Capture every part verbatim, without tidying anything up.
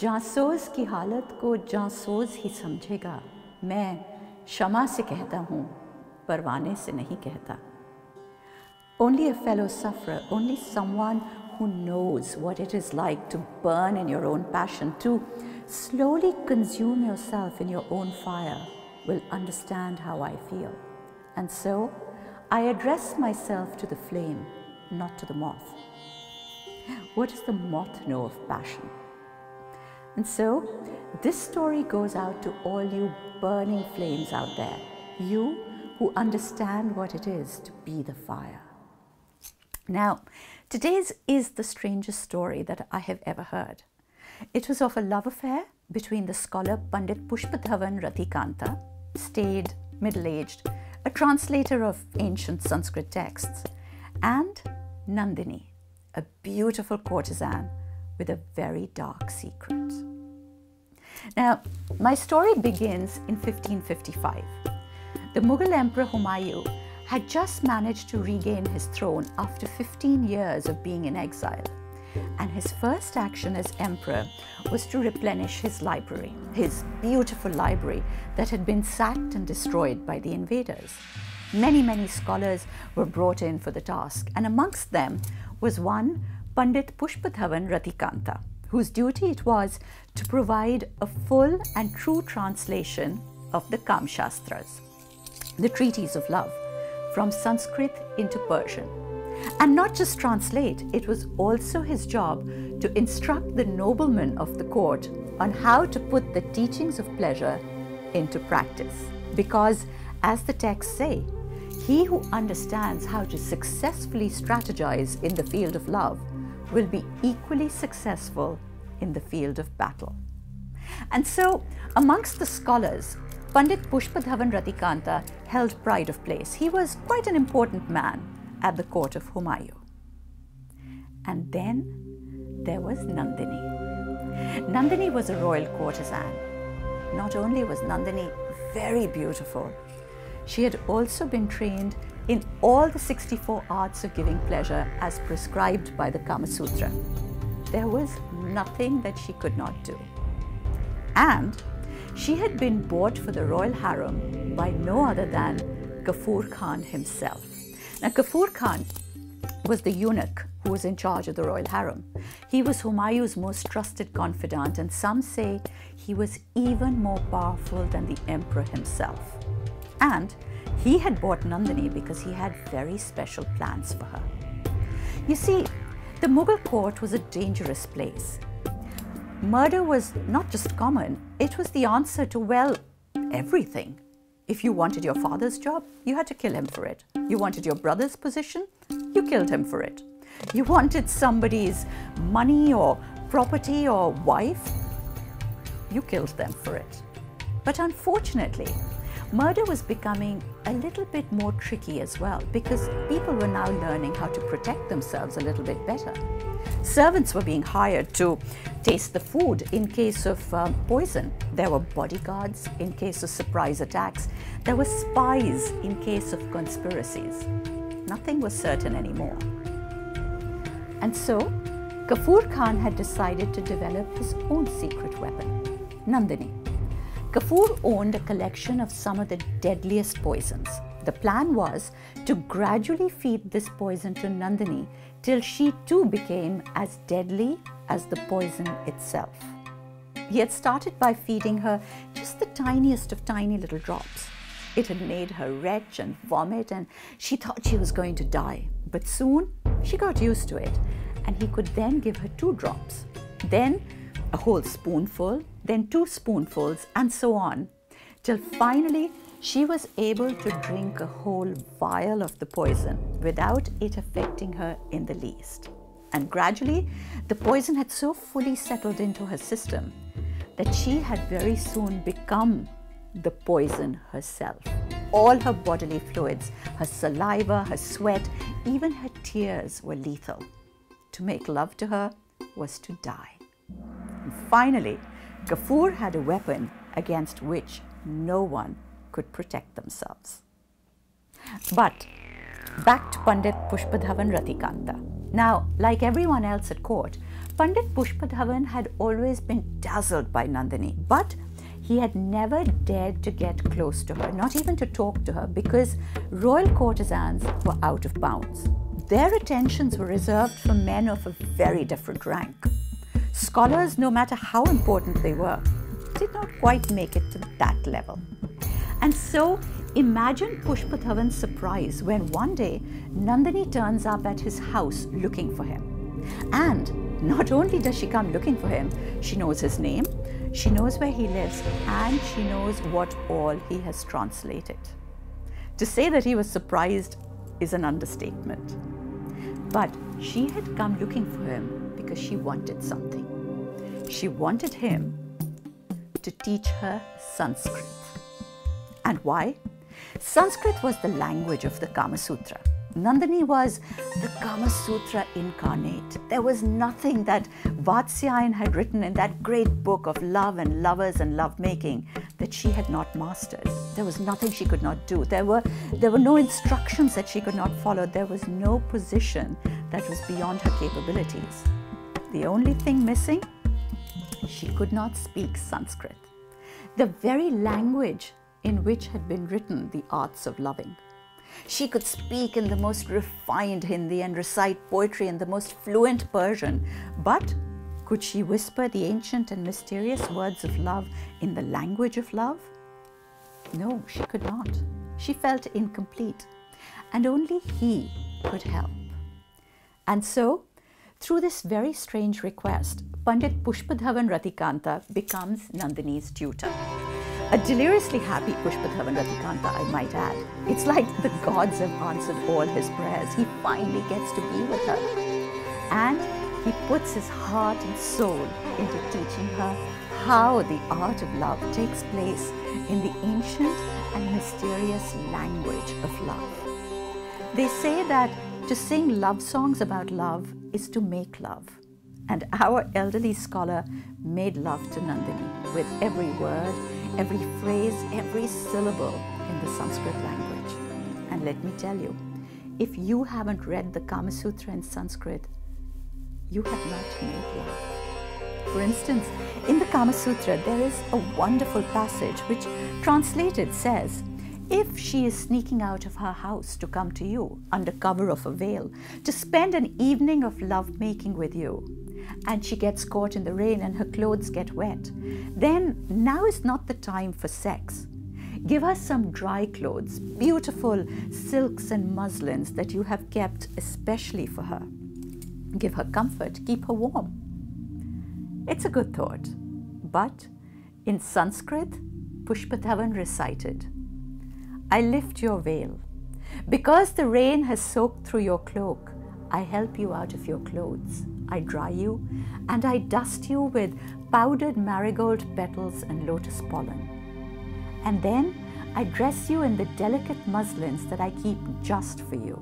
जांसोज की हालत को जांसोज ही समझेगा, मैं शम्मा से कहता हूँ, परवाने से नहीं कहता. Only a fellow sufferer, only someone who knows what it is like to burn in your own passion, to slowly consume yourself in your own fire, will understand how I feel. And so, I address myself to the flame, not to the moth. What does the moth know of passion? And so, this story goes out to all you burning flames out there, you who understand what it is to be the fire. Now, today's is the strangest story that I have ever heard. It was of a love affair between the scholar Pandit Pushpadhavan Ratikanta, staid, middle-aged, a translator of ancient Sanskrit texts, and Nandini, a beautiful courtesan with a very dark secret. Now, my story begins in fifteen fifty-five. The Mughal Emperor Humayun had just managed to regain his throne after fifteen years of being in exile, and his first action as emperor was to replenish his library, his beautiful library that had been sacked and destroyed by the invaders. Many, many scholars were brought in for the task, and amongst them was one Pandit Pushpadhavan Ratikanta, whose duty it was to provide a full and true translation of the Kamshastras, the treaties of love, from Sanskrit into Persian. And not just translate, it was also his job to instruct the noblemen of the court on how to put the teachings of pleasure into practice. Because, as the texts say, he who understands how to successfully strategize in the field of love will be equally successful in the field of battle. And so, amongst the scholars, Pandit Pushpadhavan Ratikanta held pride of place. He was quite an important man at the court of Humayun. And then there was Nandini. Nandini was a royal courtesan. Not only was Nandini very beautiful, she had also been trained in all the sixty-four arts of giving pleasure as prescribed by the Kama Sutra. There was nothing that she could not do. And she had been bought for the royal harem by no other than Ghaffur Khan himself. Now, Ghaffur Khan was the eunuch who was in charge of the royal harem. He was Humayun's most trusted confidant, and some say he was even more powerful than the emperor himself. And he had bought Nandini because he had very special plans for her. You see, the Mughal court was a dangerous place. Murder was not just common, it was the answer to, well, everything. If you wanted your father's job, you had to kill him for it. You wanted your brother's position, you killed him for it. You wanted somebody's money or property or wife, you killed them for it. But unfortunately, murder was becoming a little bit more tricky as well, because people were now learning how to protect themselves a little bit better. Servants were being hired to taste the food in case of um, poison. There were bodyguards in case of surprise attacks. There were spies in case of conspiracies. Nothing was certain anymore. And so, Ghaffur Khan had decided to develop his own secret weapon, Nandini. Ghaffur owned a collection of some of the deadliest poisons. The plan was to gradually feed this poison to Nandini till she too became as deadly as the poison itself. He had started by feeding her just the tiniest of tiny little drops. It had made her retch and vomit, and she thought she was going to die. But soon she got used to it, and he could then give her two drops, then a whole spoonful, then two spoonfuls, and so on, till finally she was able to drink a whole vial of the poison without it affecting her in the least. And gradually, the poison had so fully settled into her system that she had very soon become the poison herself. All her bodily fluids, her saliva, her sweat, even her tears were lethal. To make love to her was to die. And finally, Ghaffur had a weapon against which no one could protect themselves. But back to Pandit Pushpadhavan Ratikanta. Now, like everyone else at court, Pandit Pushpadhavan had always been dazzled by Nandini, but he had never dared to get close to her, not even to talk to her, because royal courtesans were out of bounds. Their attentions were reserved for men of a very different rank. Scholars, no matter how important they were, did not quite make it to that level. And so, imagine Pushpadhavan's surprise when one day Nandini turns up at his house looking for him. And not only does she come looking for him, she knows his name, she knows where he lives, and she knows what all he has translated. To say that he was surprised is an understatement. But she had come looking for him because she wanted something. She wanted him to teach her Sanskrit. And why? Sanskrit was the language of the Kama Sutra. Nandini was the Kama Sutra incarnate. There was nothing that Vatsyayana had written in that great book of love and lovers and lovemaking that she had not mastered. There was nothing she could not do. There were, there were no instructions that she could not follow. There was no position that was beyond her capabilities. The only thing missing, she could not speak Sanskrit, the very language in which had been written the arts of loving. She could speak in the most refined Hindi and recite poetry in the most fluent Persian, but could she whisper the ancient and mysterious words of love in the language of love? No, she could not. She felt incomplete, and only he could help. And so, through this very strange request, Pandit Pushpadhavan Ratikanta becomes Nandini's tutor. A deliriously happy Pushpadhavan Ratikanta, I might add. It's like the gods have answered all his prayers. He finally gets to be with her. And he puts his heart and soul into teaching her how the art of love takes place in the ancient and mysterious language of love. They say that to sing love songs about love is to make love. And our elderly scholar made love to Nandini with every word, every phrase, every syllable in the Sanskrit language. And let me tell you, if you haven't read the Kama Sutra in Sanskrit, you have not made love. For instance, in the Kama Sutra, there is a wonderful passage which, translated, says, if she is sneaking out of her house to come to you under cover of a veil, to spend an evening of lovemaking with you, and she gets caught in the rain and her clothes get wet, then now is not the time for sex. Give her some dry clothes, beautiful silks and muslins that you have kept especially for her. Give her comfort, keep her warm. It's a good thought, but in Sanskrit, Pushpadhavan recited, I lift your veil. Because the rain has soaked through your cloak, I help you out of your clothes. I dry you and I dust you with powdered marigold petals and lotus pollen. And then I dress you in the delicate muslins that I keep just for you.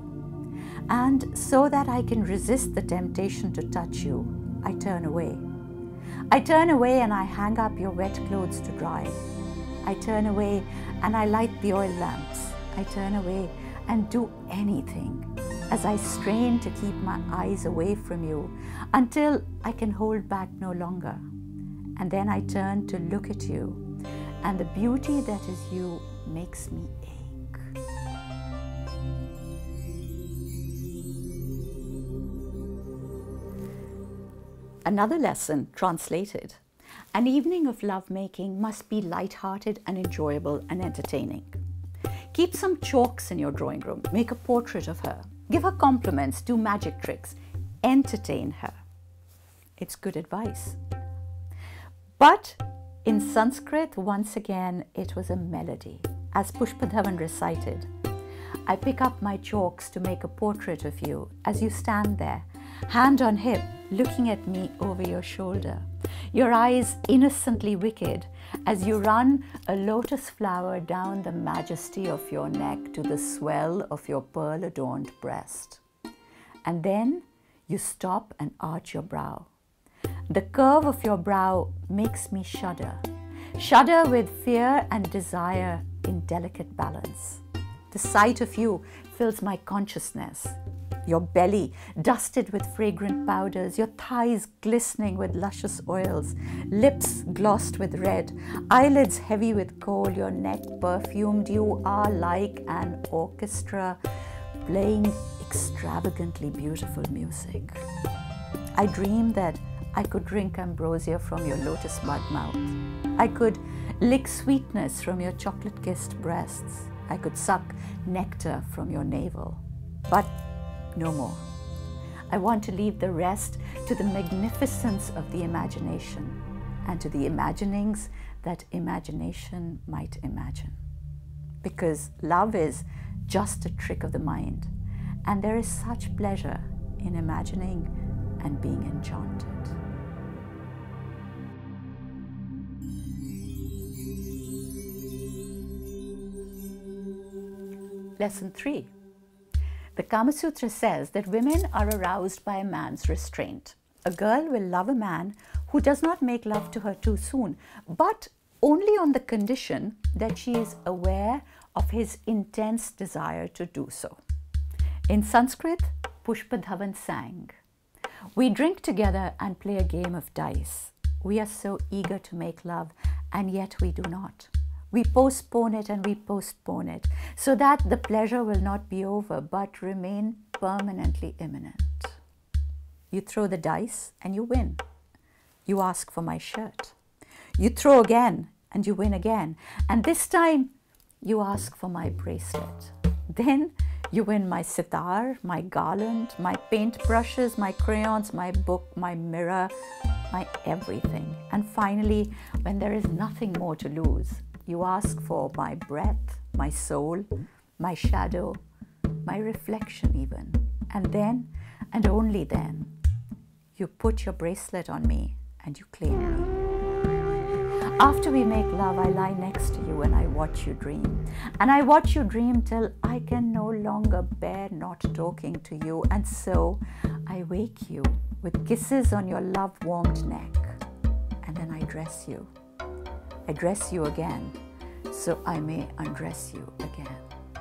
And so that I can resist the temptation to touch you, I turn away. I turn away and I hang up your wet clothes to dry. I turn away and I light the oil lamps. I turn away and do anything as I strain to keep my eyes away from you until I can hold back no longer. And then I turn to look at you, and the beauty that is you makes me ache. Another lesson, translated. An evening of lovemaking must be light-hearted and enjoyable and entertaining. Keep some chalks in your drawing room. Make a portrait of her. Give her compliments. Do magic tricks. Entertain her. It's good advice. But in Sanskrit, once again, it was a melody. As Pushpadhavan recited, I pick up my chalks to make a portrait of you as you stand there, hand on hip, looking at me over your shoulder, your eyes innocently wicked as you run a lotus flower down the majesty of your neck to the swell of your pearl-adorned breast. And then you stop and arch your brow. The curve of your brow makes me shudder, shudder with fear and desire in delicate balance. The sight of you fills my consciousness. your belly dusted with fragrant powders, your thighs glistening with luscious oils, lips glossed with red, eyelids heavy with kohl, your neck perfumed. You are like an orchestra playing extravagantly beautiful music. I dreamed that I could drink ambrosia from your lotus bud mouth. I could lick sweetness from your chocolate-kissed breasts. I could suck nectar from your navel. But no more. I want to leave the rest to the magnificence of the imagination and to the imaginings that imagination might imagine. Because love is just a trick of the mind, and there is such pleasure in imagining and being enchanted. Lesson three. The Kama Sutra says that women are aroused by a man's restraint. A girl will love a man who does not make love to her too soon, but only on the condition that she is aware of his intense desire to do so. In Sanskrit, Pushpa Dhawan sang, "We drink together and play a game of dice. We are so eager to make love, and yet we do not. We postpone it and we postpone it, so that the pleasure will not be over, but remain permanently imminent. You throw the dice and you win. You ask for my shirt. You throw again and you win again. And this time you ask for my bracelet. Then you win my sitar, my garland, my paint brushes, my crayons, my book, my mirror, my everything. And finally, when there is nothing more to lose, you ask for my breath, my soul, my shadow, my reflection even. And then, and only then, you put your bracelet on me and you claim me. After we make love, I lie next to you and I watch you dream. And I watch you dream till I can no longer bear not talking to you. And so I wake you with kisses on your love-warmed neck. And then I dress you. I dress you again, so I may undress you again.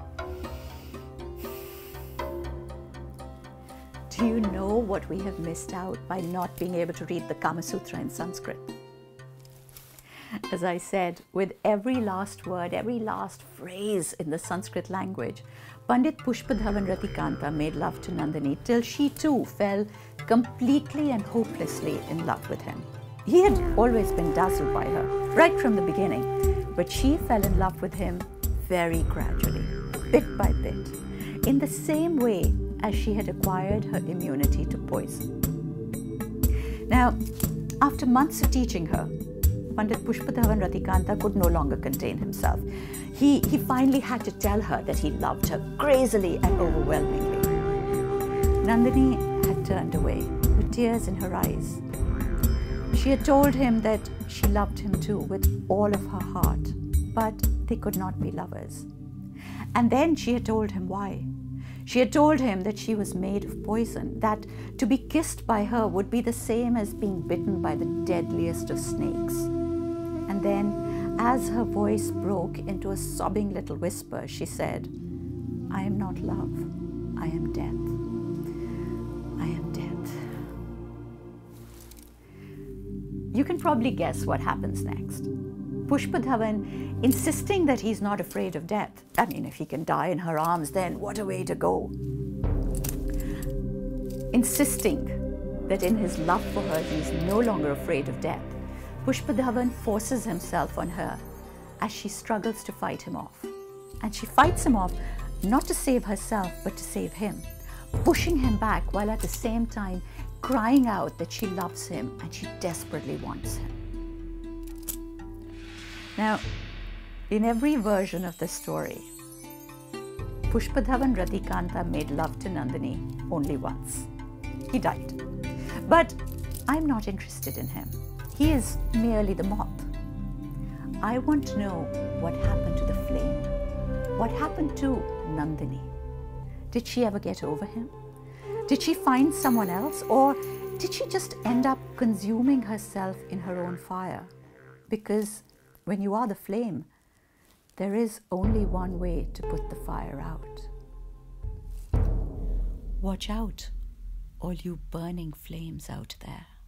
Do you know what we have missed out by not being able to read the Kama Sutra in Sanskrit? As I said, with every last word, every last phrase in the Sanskrit language, Pandit Pushpa Dhawan Ratikanta made love to Nandini till she too fell completely and hopelessly in love with him. He had always been dazzled by her, right from the beginning, but she fell in love with him very gradually, bit by bit, in the same way as she had acquired her immunity to poison. Now, after months of teaching her, Pandit Pushpa Dhawan Ratikanta could no longer contain himself. He, he finally had to tell her that he loved her crazily and overwhelmingly. Nandini had turned away with tears in her eyes. She had told him that she loved him too with all of her heart, but they could not be lovers. And then she had told him why. She had told him that she was made of poison, that to be kissed by her would be the same as being bitten by the deadliest of snakes. And then, as her voice broke into a sobbing little whisper, she said, "I am not love, I am death. I am death." You can probably guess what happens next. Pushpa Dhawan insisting that he's not afraid of death. I mean, if he can die in her arms, then what a way to go. Insisting that in his love for her, he's no longer afraid of death. Pushpa Dhawan forces himself on her as she struggles to fight him off. And she fights him off not to save herself, but to save him, pushing him back while at the same time crying out that she loves him and she desperately wants him. Now, in every version of the story, Pushpa Dhawan Ratikanta made love to Nandini only once. He died. But I'm not interested in him. He is merely the moth. I want to know what happened to the flame. What happened to Nandini? Did she ever get over him? Did she find someone else, or did she just end up consuming herself in her own fire? Because when you are the flame, there is only one way to put the fire out. Watch out, all you burning flames out there.